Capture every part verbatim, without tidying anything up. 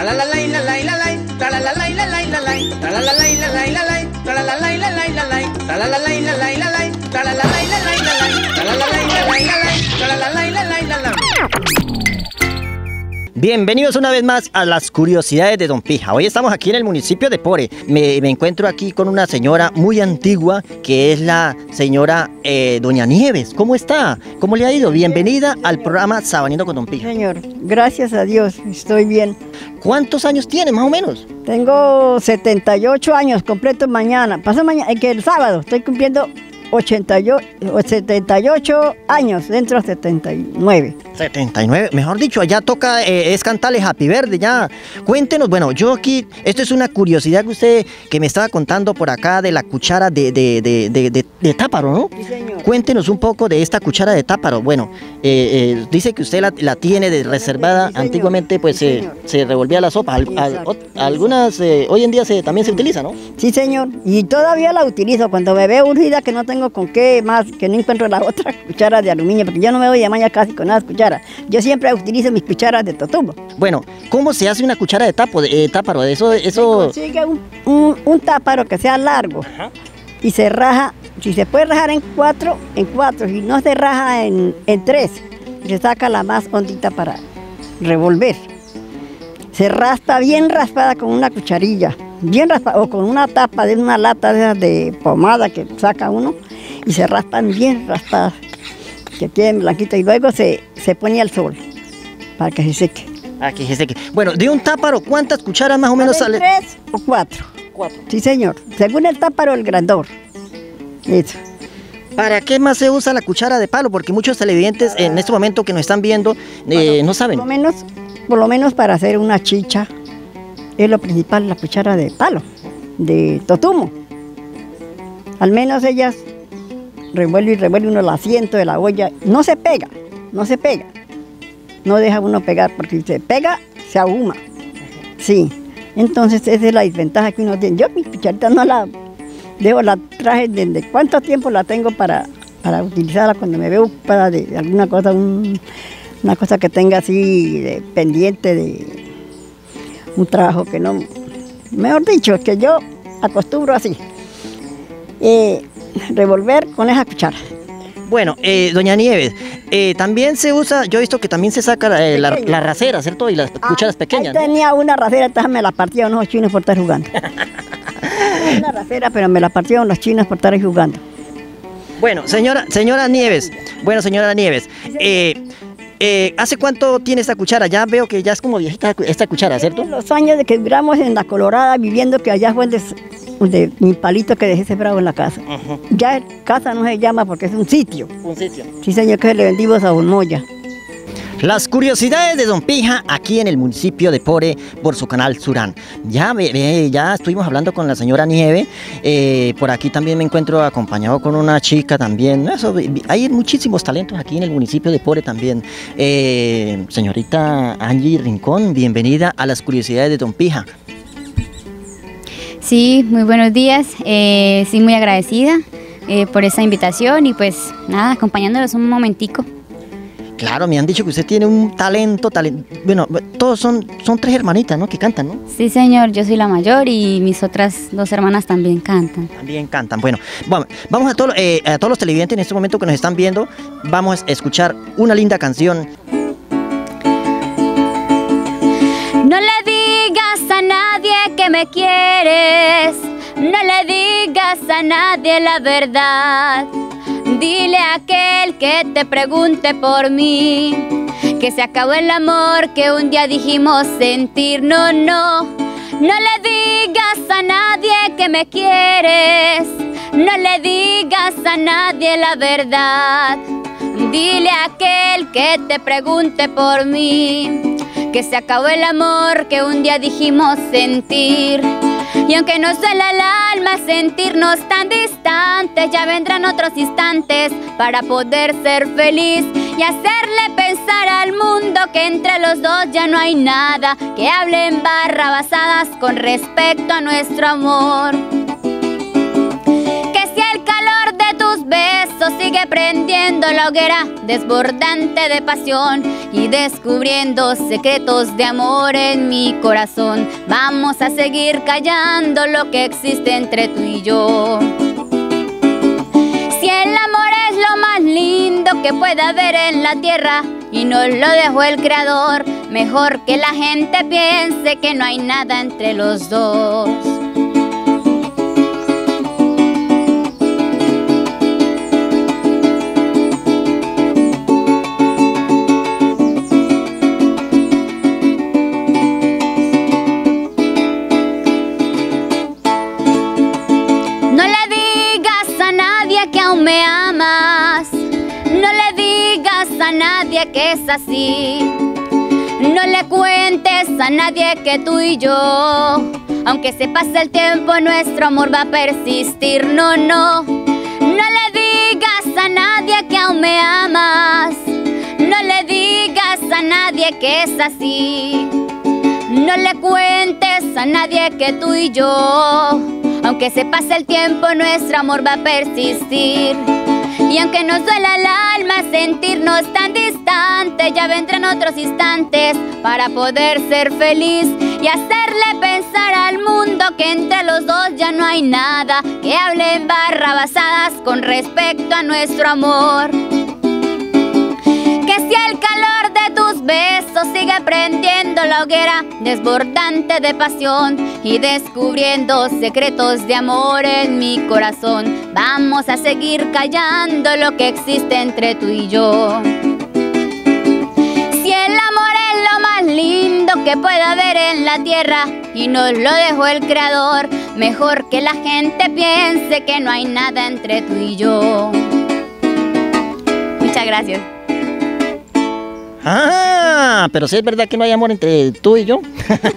Bienvenidos una vez más a las curiosidades de Don Pija. Hoy estamos aquí en el municipio de Pore. Me, me encuentro aquí con una señora muy antigua, que es la señora eh, Doña Nieves. ¿Cómo está? ¿Cómo le ha ido? Bienvenida al programa Sabaneando con Don Pija. Señor, gracias a Dios, estoy bien. ¿Cuántos años tiene, más o menos? Tengo setenta y ocho años, completo mañana. Pasó mañana, que el sábado, estoy cumpliendo ochenta y ocho, setenta y ocho años, dentro de setenta y nueve. setenta y nueve, mejor dicho, allá toca, eh, es cantarle Happy Verde, ya. Cuéntenos, bueno, yo aquí, esto es una curiosidad que usted, que me estaba contando por acá de la cuchara de, de, de, de, de, de táparo, ¿no? Sí, señor. Cuéntenos un poco de esta cuchara de táparo. Bueno, eh, eh, dice que usted la, la tiene de reservada, sí, antiguamente pues sí, eh, se revolvía la sopa. Al, al, o, algunas, eh, hoy en día se, también se utiliza, ¿no? Sí, señor, y todavía la utilizo cuando me veo urgida que no tengo con qué más, que no encuentro la otra cuchara de aluminio, porque yo no me voy a mañana casi con nada de cuchara. Yo siempre utilizo mis cucharas de totumo. Bueno, ¿cómo se hace una cuchara de tapo, de, eh, táparo? Eso, eso... Se consigue un, un, un táparo que sea largo. Ajá. Y se raja, si se puede rajar en cuatro, en cuatro, si no se raja en, en tres, y se saca la más hondita para revolver. Se raspa bien raspada con una cucharilla, bien raspada, o con una tapa de una lata de, de pomada que saca uno, y se raspan bien raspadas, que queden blanquitas, y luego se, se pone al sol para que se seque. Ah, que se seque. Bueno, de un táparo, ¿cuántas cucharas más o menos salen? Tres o cuatro. Cuatro. Sí, señor, según el táparo, el grandor. Eso. ¿Para qué más se usa la cuchara de palo? Porque muchos televidentes en este momento que nos están viendo eh, bueno, no saben. Por lo menos, por lo menos para hacer una chicha, es lo principal, la cuchara de palo, de totumo. Al menos ellas revuelve y revuelve uno el asiento de la olla, no se pega, no se pega. No deja uno pegar, porque si se pega, se ahuma. Sí, entonces esa es la desventaja que uno tiene. Yo mi cucharita no la dejo, la traje desde cuánto tiempo la tengo para, para utilizarla cuando me veo ocupada de alguna cosa, un, una cosa que tenga así de, pendiente de un trabajo que no, mejor dicho, es que yo acostumbro así, eh, revolver con esa cuchara. Bueno, eh, Doña Nieves, eh, también se usa, yo he visto que también se saca eh, la, la rasera, ¿cierto? Y las ah, cucharas pequeñas. Ahí tenía, ¿no? Una rasera, entonces me la partieron los chinos por estar jugando. Una rasera, pero me la partieron los chinos por estar jugando. Bueno, señora, señora Nieves, bueno, señora Nieves, eh, eh, ¿hace cuánto tiene esta cuchara? Ya veo que ya es como viejita esta cuchara, ¿cierto? Los años de que duramos en La Colorada, viviendo que allá fue de, de mi palito que dejé sembrado en la casa. Uh-huh. Ya casa no se llama porque es un sitio. Un sitio. Sí, señor, que le vendimos a Moya. Las curiosidades de Don Pija aquí en el municipio de Pore por su canal Surán. Ya, eh, ya estuvimos hablando con la señora Nieve, eh, por aquí también me encuentro acompañado con una chica también. Eso, hay muchísimos talentos aquí en el municipio de Pore también. Eh, señorita Angie Rincón, bienvenida a las curiosidades de Don Pija. Sí, muy buenos días, eh, sí, muy agradecida eh, por esa invitación y pues nada, acompañándolos un momentico. Claro, me han dicho que usted tiene un talento, talento. Bueno, todos son, son tres hermanitas, ¿no? Que cantan, ¿no? Sí, señor, yo soy la mayor y mis otras dos hermanas también cantan. También cantan. Bueno, vamos, vamos a, todo, eh, a todos los televidentes en este momento que nos están viendo, vamos a escuchar una linda canción. No le digas a nadie que me quieres, no le digas a nadie la verdad. Dile a aquel que te pregunte por mí, que se acabó el amor que un día dijimos sentir. No, no, no le digas a nadie que me quieres, no le digas a nadie la verdad. Dile a aquel que te pregunte por mí, que se acabó el amor que un día dijimos sentir. Y aunque nos duela el alma sentirnos tan distantes, ya vendrán otros instantes para poder ser feliz y hacerle pensar al mundo que entre los dos ya no hay nada que hable en barrabasadas con respecto a nuestro amor. Que si el calor de tus besos sigue prendiendo la hoguera desbordante de pasión y descubriendo secretos de amor en mi corazón. Vamos a seguir callando lo que existe entre tú y yo. Si el amor es lo más lindo que pueda haber en la tierra y nos lo dejó el Creador, mejor que la gente piense que no hay nada entre los dos. No le digas a nadie que aún me amas, no le digas a nadie que es así. No le cuentes a nadie que tú y yo, aunque se pase el tiempo, nuestro amor va a persistir. No, no, no le digas a nadie que aún me amas, no le digas a nadie que es así. No le cuentes a nadie que tú y yo, aunque se pase el tiempo, nuestro amor va a persistir. Y aunque nos duela el alma sentirnos tan distantes, ya vendrán otros instantes para poder ser feliz y hacerle pensar al mundo que entre los dos ya no hay nada que hable en barrabasadas con respecto a nuestro amor. Que si el calor de tus besos sigue prendiendo la hoguera desbordante de pasión y descubriendo secretos de amor en mi corazón, vamos a seguir callando lo que existe entre tú y yo. Si el amor es lo más lindo que pueda haber en la tierra y nos lo dejó el Creador, mejor que la gente piense que no hay nada entre tú y yo. Muchas gracias. Ah, pero sí es verdad que no hay amor entre tú y yo.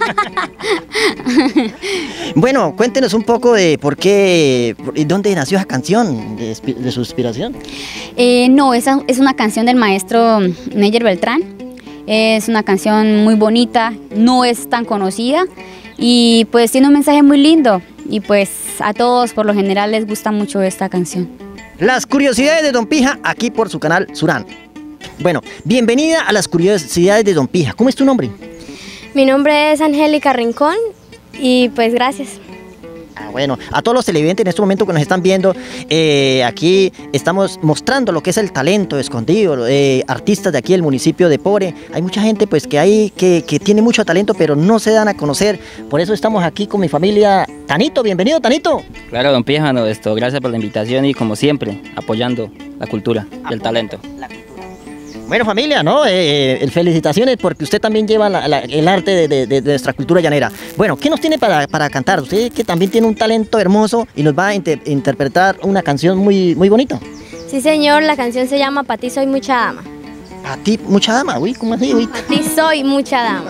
Bueno, cuéntenos un poco de por qué, y dónde nació esa canción, de, de su inspiración. Eh, no, esa es una canción del maestro Neyer Beltrán. Es una canción muy bonita, no es tan conocida y pues tiene un mensaje muy lindo. Y pues a todos por lo general les gusta mucho esta canción. Las curiosidades de Don Pija, aquí por su canal Surán. Bueno, bienvenida a las curiosidades de Don Pija. ¿Cómo es tu nombre? Mi nombre es Angélica Rincón y pues gracias. Ah, bueno, a todos los televidentes en este momento que nos están viendo, eh, aquí estamos mostrando lo que es el talento escondido, eh, artistas de aquí del municipio de Pore. Hay mucha gente pues que hay que, que tiene mucho talento, pero no se dan a conocer. Por eso estamos aquí con mi familia. Tanito, bienvenido, Tanito. Claro, Don Pija, no, esto, gracias por la invitación y como siempre, apoyando la cultura y el talento. La Bueno, familia, ¿no? Eh, eh, felicitaciones porque usted también lleva la, la, el arte de, de, de nuestra cultura llanera. Bueno, ¿qué nos tiene para, para cantar? Usted que también tiene un talento hermoso y nos va a inter interpretar una canción muy, muy bonita. Sí, señor, la canción se llama Pa' ti soy mucha dama. ¿A ti mucha dama? Uy, ¿cómo así? Uy. Pa' ti soy mucha dama.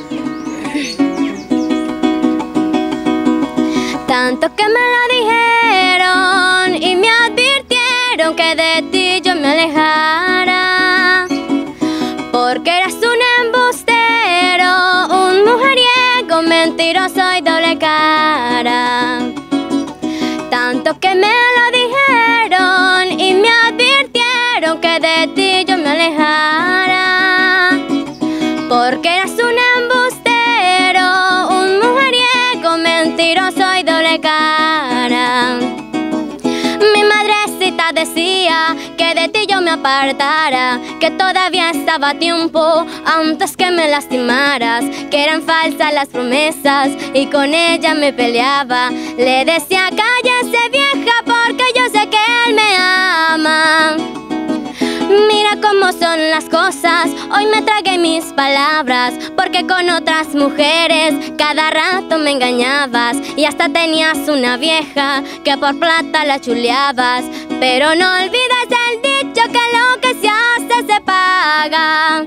Tanto que me lo dijeron y me advirtieron que de ti yo me alejara, porque eras un embustero, un mujeriego, mentiroso y doble cara. Tanto que me lo dijeron y me advirtieron que de ti yo me alejara, porque eras un embustero, un mujeriego, mentiroso y doble cara. Mi madrecita decía que de ti yo me apartara, que todavía estaba a tiempo antes que me lastimaras, que eran falsas las promesas y con ella me peleaba. Le decía cállese vieja porque yo sé que él me ama. Mira cómo son las cosas, hoy me tragué mis palabras, porque con otras mujeres cada rato me engañabas y hasta tenías una vieja que por plata la chuleabas. Pero no olvides el dicho que lo que se hace se paga.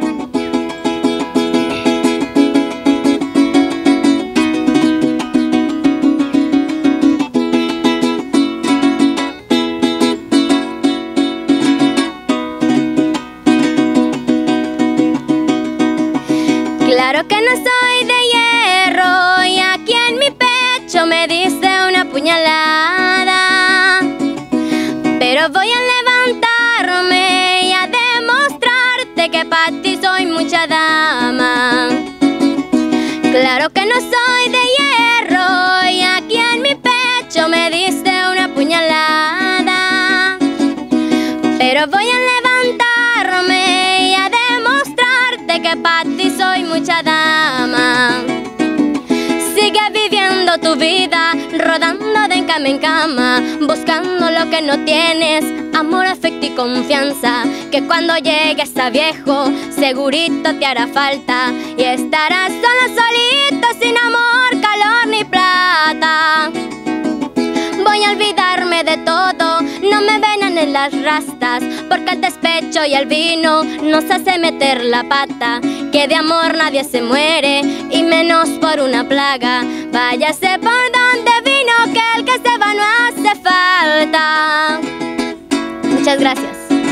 Claro que no soy de hierro y aquí en mi pecho me diste una puñalada, pero Pero voy a levantarme y a demostrarte que para ti soy mucha dama. Claro que no soy de hierro y aquí en mi pecho me diste una puñalada. Pero voy a levantarme y a demostrarte que para ti soy mucha dama. Sigue viviendo tu vida, rodando de cama en cama, buscando lo que no tienes, amor, afecto y confianza, que cuando llegues a viejo, segurito te hará falta, y estarás solo, solito, sin amor, calor ni plata. Voy a olvidarme de todo, no me venan en las rastas, porque el despecho y el vino nos hace meter la pata. Que de amor nadie se muere, y menos por una plaga. Váyase por donde vino, que el que se va no hace falta. Muchas gracias.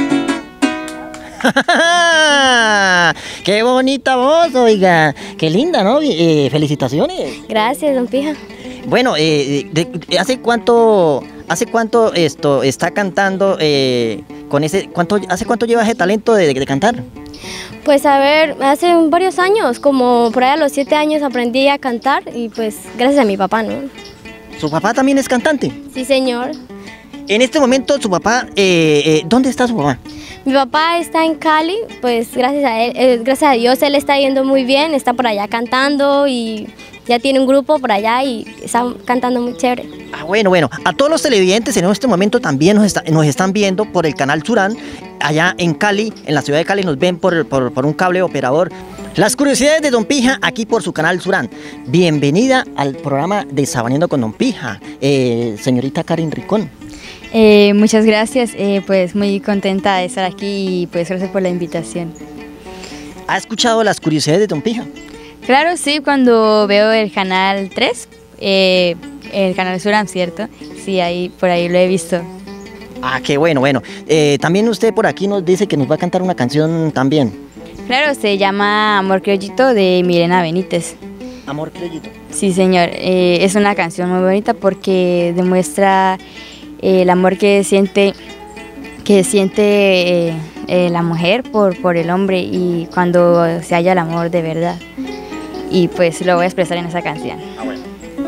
¡Qué bonita voz, oiga! ¡Qué linda!, ¿no? Eh, felicitaciones. Gracias, don Pija. Bueno, eh, de, de, ¿hace cuánto, hace cuánto esto está cantando eh, con ese, cuánto, hace cuánto lleva ese talento de, de, de cantar? Pues a ver, hace varios años, como por ahí a los siete años aprendí a cantar y pues gracias a mi papá, ¿no? ¿Su papá también es cantante? Sí, señor. En este momento, su papá, eh, eh, ¿dónde está su papá? Mi papá está en Cali, pues gracias a él, eh, gracias a Dios, él está yendo muy bien, está por allá cantando y ya tiene un grupo por allá y está cantando muy chévere. Ah, bueno, bueno, a todos los televidentes en este momento también nos, está, nos están viendo por el canal Surán, allá en Cali, en la ciudad de Cali, nos ven por, por, por un cable operador. Las curiosidades de Don Pija, aquí por su canal Surán. Bienvenida al programa de Sabaneando con Don Pija, eh, señorita Karen Ricón. Eh, muchas gracias, eh, pues muy contenta de estar aquí y pues gracias por la invitación. ¿Ha escuchado las curiosidades de Don Pija? Claro, sí, cuando veo el canal tres, eh, el canal Surán, ¿cierto? Sí, ahí, por ahí lo he visto. Ah, qué bueno, bueno. Eh, también usted por aquí nos dice que nos va a cantar una canción también. Claro, se llama Amor Criollito de Mirena Benítez. Amor Criollito. Sí, señor, eh, es una canción muy bonita porque demuestra eh, el amor que siente, que siente eh, eh, la mujer por, por el hombre y cuando se halla el amor de verdad. Y pues lo voy a expresar en esa canción. Ah, bueno.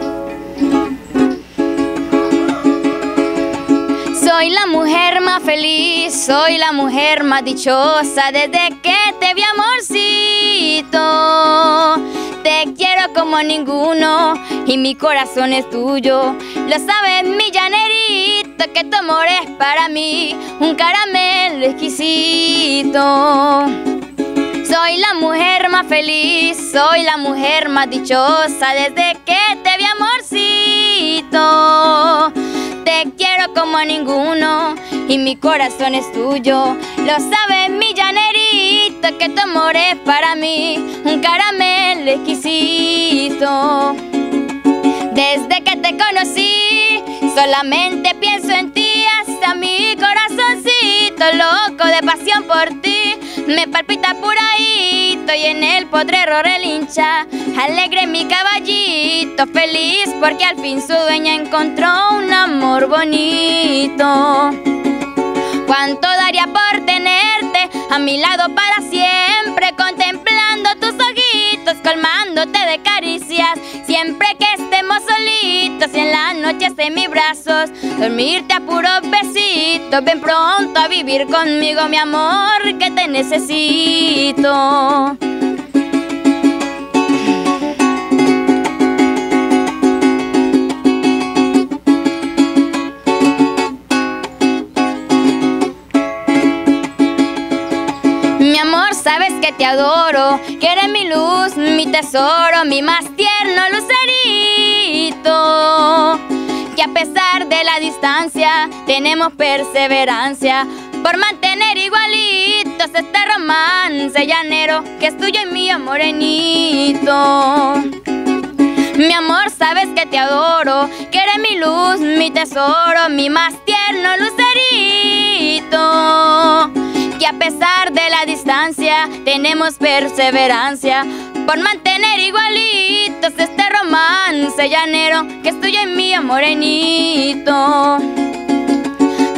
Soy la mujer más feliz, soy la mujer más dichosa desde que te vi, amorcito. Te quiero como ninguno y mi corazón es tuyo. Lo sabes, mi llanerito, que tu amor es para mí un caramelo exquisito. Soy la mujer más feliz, soy la mujer más dichosa desde que te vi, amorcito. Te quiero como ninguno y mi corazón es tuyo. Lo sabes, mi llanerito, que tu amor es para mí un caramelo exquisito. Desde que te conocí, solamente pienso en ti, hasta mi corazoncito loco de pasión por ti me palpita puradito y en el potrero relincha alegre mi caballito, feliz porque al fin su dueña encontró un amor bonito. Cuánto daría por tenerte a mi lado para siempre, contemplando tus ojitos, colmándote de caricias, siempre que estemos solitos y en las noches en mis brazos, dormirte a puros besitos. Ven pronto a vivir conmigo, mi amor, que te necesito. Mi amor, sabes que te adoro, que eres mi luz, mi tesoro, mi más tierno lucerito. Que a pesar de la distancia, tenemos perseverancia por mantener igualitos este romance llanero que es tuyo y mío, morenito. Mi amor, sabes que te adoro, que eres mi luz, mi tesoro, mi más tierno lucerito. Que a pesar de la distancia tenemos perseverancia por mantener igualitos este romance llanero que es tuyo y mío, morenito.